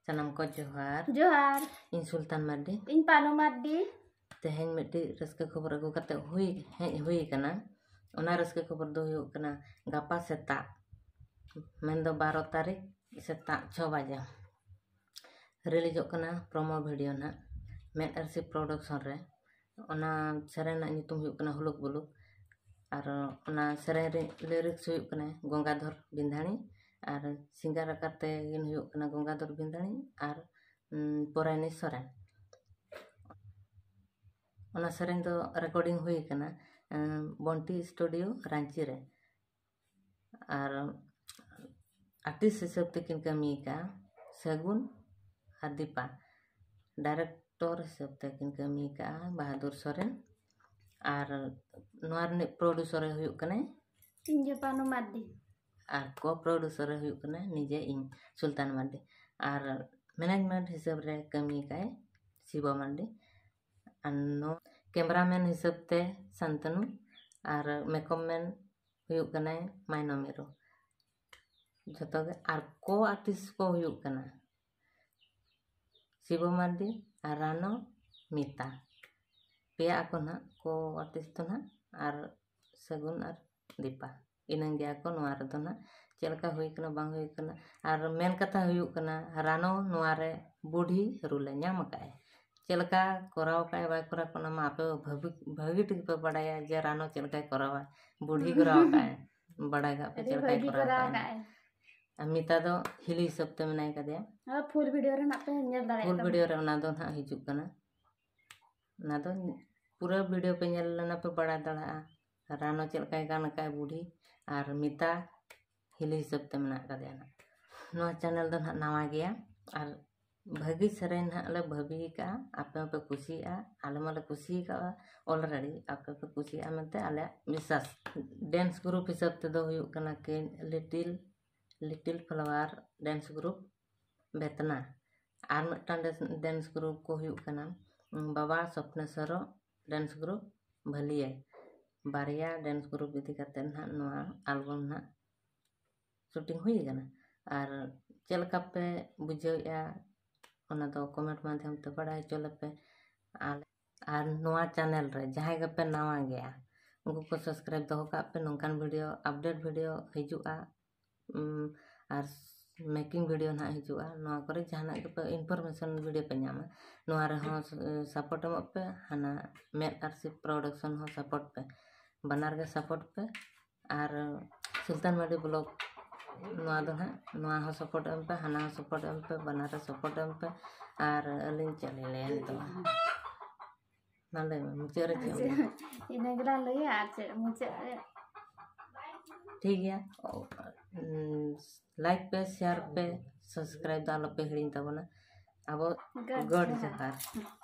Sanam ko Johar. Johar. In Sultan Mardi. In Pano Mardi. Teheng meti raska khabar agu kate hui kana. Ona raska khabar do huyuk kana gapa seta. Mendo 12 tarik seta 6 baja. Release kana promo video na. Med RC production re. Ona serena nyutum huyuk kana huluk buluk. Ar ona serena lyrics huyuk kana Gongadhor Bindhani. Ar singar kate gin huyuk kana Gongadhor Bindhani. Ar Porani Soren. Ona serena do recording hui kana Bonti Studio Ranchi re. Ar artist hisab tekin kami ka Sagun Adipa. Director hisab tekin kami ka Bahadur Soren. Ar noar ne producer huyuk kana Inje Pano Mardi. Ar co-producer huyuk kana nije in Sultan Mardi. Ar management hisab re kami ka Siva Mardi. Ano cameraman hisab te Santanu. Ar makeup man huyuk kana Maino Miro. Joto ge ar co artist ko huyuk kana Siva Mardi Arano Mita. Pia ako na ko artist to na ar Sagun ar Dipa. Inang dia ako nuar to na chelka hui kana bang hui kana ar men kata huyuk kana Rano nuare budi rule nyam kae. Chelka korau kae bai kora kona ma ape bhagi tik pe badaya je Rano chelka korawa budi korau kae bada ga pe chelka korau kae. Amita do hili hisab te menai ka dia. Full video re na pe nyel dare. Full video re ona do na hijuk kana. Na do पूरा video पे ñel ना पे बड़ा दड़ा रानो चलका गान का बूढ़ी और मिता हिली हिसाब ते मना का देना नो चैनल दो ना नवा गया और भगी सरेन ले भभी का आपे पे खुशी आ आले माले खुशी का ऑलरेडी आपे पे खुशी आ मनते आले विश्वास डांस ग्रुप हिसाब ते दो हुयु कना के लिटिल फ्लावर डांस ग्रुप बेतना आर मटन डांस ग्रुप को हुयु कना बाबा स्वप्नेश्वर डांस ग्रुप भलिए बारिया डांस ग्रुप इदी करते ना नवा एल्बम ना शूटिंग हुई गना और चलका पे बुझेया ओना दो कमेंट माध्यम ते बड़ाई चले पे और नवा चैनल रे जहां गे पे नवा गया उनको को सब्सक्राइब दो का पे नोंकान वीडियो अपडेट वीडियो हिजुआ और मेकिंग वीडियो ना हिजुआ नवा करे जहाना के पे इन्फॉर्मेशन वीडियो पे न्यामा नवा रे हो सपोर्ट एम पे हना मेड आरसी प्रोडक्शन हो सपोर्ट पे बनार के सपोर्ट पे और सुल्तान मार्डी ब्लॉग नवा दो ना नवा हो सपोर्ट एम पे हना हो सपोर्ट एम पे बनार सपोर्ट एम पे और अलिन चले ले तो नाले मुझे रे इन गला ले आज मुझे ठीक है लाइक पे शेयर पे सब्सक्राइब दालो पे हिड़िन तबना अब गॉड जहार